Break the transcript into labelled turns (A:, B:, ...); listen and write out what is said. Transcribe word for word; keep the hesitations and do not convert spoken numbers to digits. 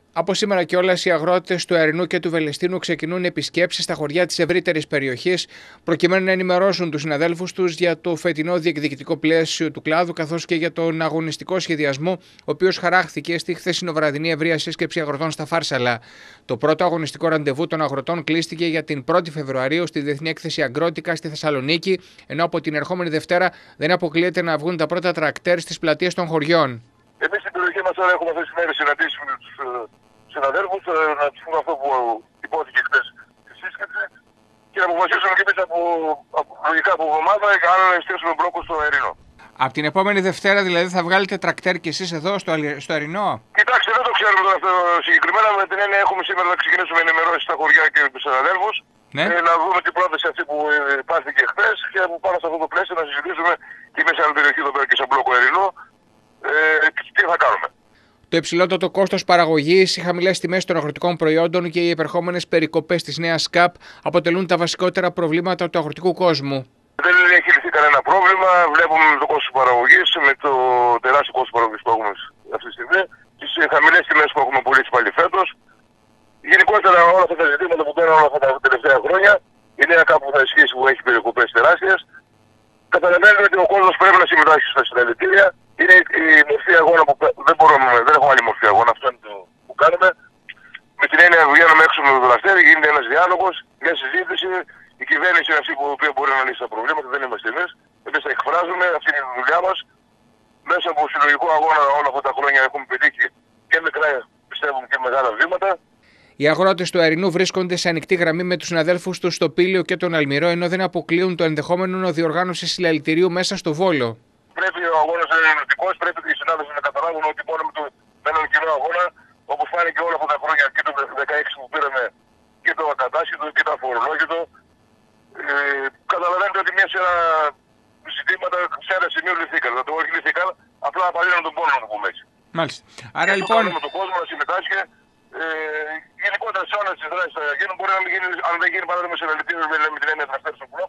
A: Από σήμερα κιόλας, οι αγρότες του Ερεινού και του Βελεστίνου ξεκινούν επισκέψεις στα χωριά της ευρύτερης περιοχής, προκειμένου να ενημερώσουν τους συναδέλφους τους για το φετινό διεκδικητικό πλαίσιο του κλάδου, καθώς και για τον αγωνιστικό σχεδιασμό, ο οποίος χαράχθηκε στη χθεσινοβραδινή ευρεία σύσκεψη αγροτών στα Φάρσαλα. Το πρώτο αγωνιστικό ραντεβού των αγροτών κλείστηκε για την πρώτη Φεβρουαρίου στη Διεθνή Έκθεση Αγκρότικα στη Θεσσαλονίκη, ενώ από την ερχόμενη Δευτέρα δεν αποκλείεται να βγουν τα πρώτα τρακτέρ στις πλατείες των χωριών.
B: Εμείς στην περιοχή μας τώρα έχουμε αυτές τις μέρες συναντήσεις με τους συναδέλφους, να τους πούμε αυτό που υπόθηκε χθες στη σύσκεψη και να αποφασίσουμε και εμείς από, από, λογικά από εβδομάδα αν να εστιάσουμε μπλόκο στο Ερεινό.
A: Από την επόμενη Δευτέρα δηλαδή θα βγάλετε τρακτέρ και εσείς εδώ στο, στο Ερεινό?
B: Κοιτάξτε, δεν το ξέρουμε τώρα αυτό συγκεκριμένα, με την έννοια έχουμε σήμερα να ξεκινήσουμε ενημερώσεις στα χωριά και τους συναδέλφους. Ναι. Ε, να δούμε την πρόταση αυτή που υπάρθηκε χθες και που πάνω σε αυτό το πλαίσιο να συζητήσουμε και μέσα στην περιοχή εδώ πέρα και σε μπλόκο Ερεινό. Ε, τι θα κάνουμε.
A: Το υψηλότερο κόστος παραγωγής, οι χαμηλές τιμές των αγροτικών προϊόντων και οι επερχόμενες περικοπές της νέας ΚΑΠ αποτελούν τα βασικότερα προβλήματα του αγροτικού κόσμου.
B: Δεν έχει λυθεί κανένα πρόβλημα. Βλέπουμε με το κόστος παραγωγής, με το τεράστιο κόστος παραγωγής που έχουμε αυτή τη στιγμή, τις χαμηλές τιμές που έχουμε πουλήσει πάλι φέτος. Γενικότερα όλα αυτά τα ζητήματα που πέραν όλα αυτά τα τελευταία χρόνια, η νέα ΚΑΠ που θα ισχύσει που έχει περικοπές τεράστιες. Καταλαβαίνουμε ότι ο κόσμος πρέπει να συμμετάσχει στα συλλαλητήρια. Είναι η μορφή αγώνα που δεν μπορούμε, δεν έχουμε άλλη μορφή αγώνα, αυτό είναι το που κάνουμε. Με την έννοια βγαίνουμε έξω με το δραστέρι, γίνεται ένας διάλογος, μια συζήτηση. Η κυβέρνηση είναι αυτή που μπορεί να λύσει τα προβλήματα, δεν είμαστε εμείς. Εμείς τα εκφράζουμε, αυτή είναι η δουλειά μας. Μέσα από συλλογικό αγώνα όλα αυτά τα χρόνια έχουμε πετύχει και μικρά, πιστεύουμε, και μεγάλα βήματα.
A: Οι αγρότες του Ερεινού βρίσκονται σε ανοιχτή γραμμή με τους συναδέλφους τους στο Πήλιο και τον Αλμυρό, ενώ δεν αποκλείουν το ενδεχόμενο διοργάνωση συλλαλητηρίου μέσα στο Βόλο.
B: Πρέπει ο αγώνας να είναι ενωτικός, πρέπει οι συνάδελφοι να καταλάβουν ότι μόνο με, το, με έναν κοινό αγώνα, όπως φάνηκε όλα αυτά τα χρόνια και το δεκαέξι που πήραμε και το ακατάσχετο και το αφορολόγητο, ε, καταλαβαίνετε ότι μια σειρά ζητήματα σε ένα σημείο λυθήκαν. Δεν το όχι λυθήκαν, απλά απαλύνουν τον πόνο, να το πούμε έτσι.
A: Μάλιστα. Άρα και λοιπόν.
B: Με τον κόσμο να συμμετάσχει. Ε, γενικότερα σε όλες τις δράσεις θα γίνουν, μπορεί να μην γίνει, αν δεν γίνει παράδειγμα σε αναλυτήρες με την έννοια τραστέρ στο